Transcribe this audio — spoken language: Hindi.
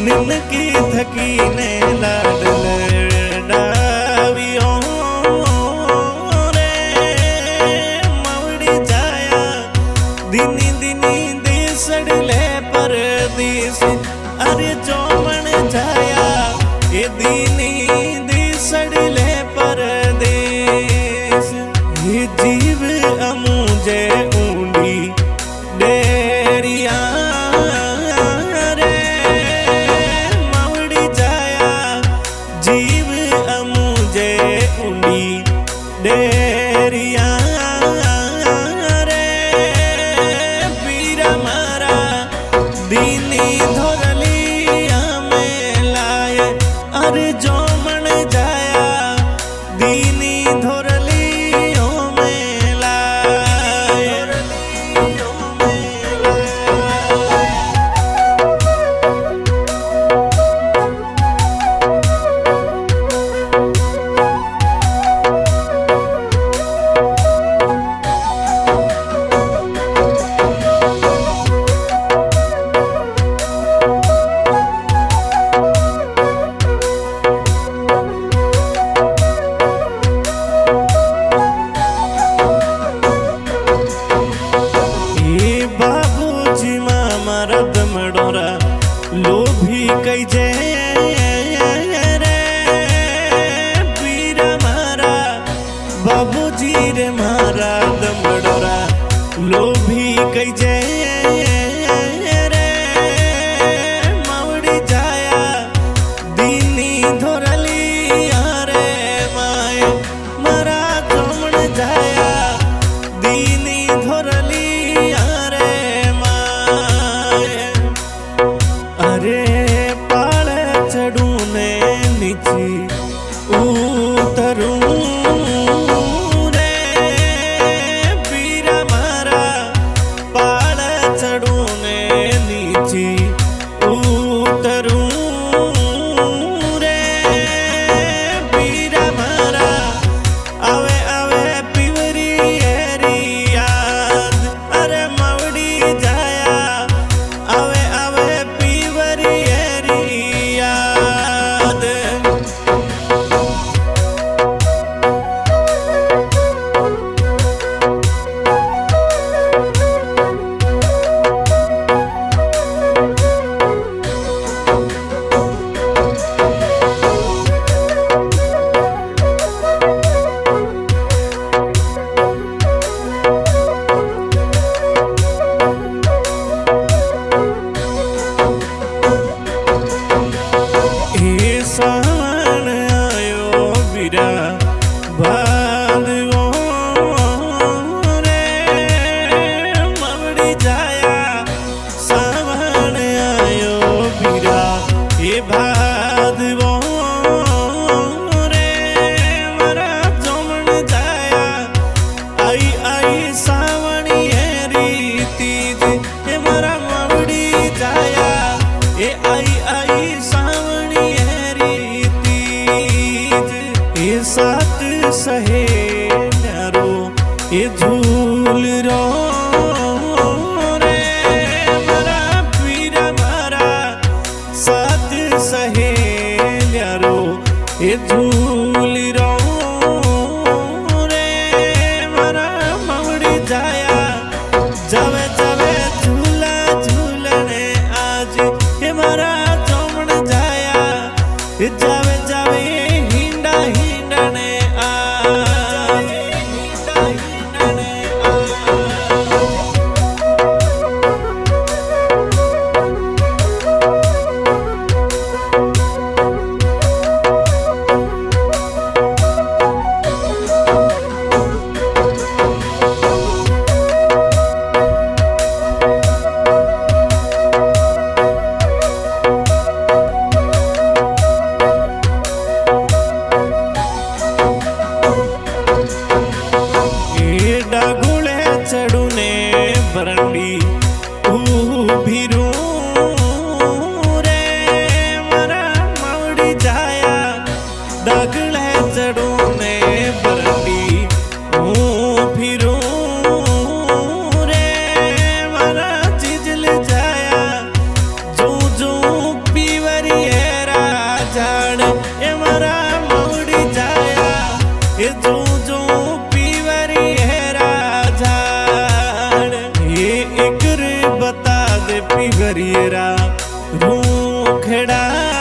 निनकी थकी ने लाड लडावियो रे मवड़ी जाया दिनी दिनी देसड़ले परदेस अरे चौमण जाया ये दिनी देसड़ले परदेस ये जीव अमुझे ऊंडी डेरिया रे मवड़ी जाया जीव अमुझे ऊंडी डेरिया रे पीरा मारा दीनी धोरलिया में लाए अरे जो मन जाया दीनी धोरलियों में लाए लोभी कई जे रे पीरा मारा बाबूजी रे मारा दमड़ोरा लोभी कई जे रे मवड़ी जाया दीनी धोरलिया रे माए मारा चौमण जाया दीनी धोरलिया रे माए अरे पाले चढ़ू ने नीचे उतरूं रे पीरा मारा पाले चढ़ू ने नीचे उतरूं रे पीरा मारा आवे आवे पिवरी एरी याद अरे मवड़ी जाया आवे आवे सावन आयो बीरा बांधो रे मवड़ी जाया सावन आयो बीरा ये बांधो रे मरा चौमण जाया आई आई सावणी रीति ये मरा मवड़ी जाया ये आई आई सावणी ये साथ सहे न्यारो ये झूल रो रे मरा पीरा मारा साथ सहे न्यारो ये झूल रो रे मरा मवड़ी जाया जावे जावे झूला झूलने आज ये मरा चौमण जाया जावे जावे हिंडा हिंडने रूखड़ा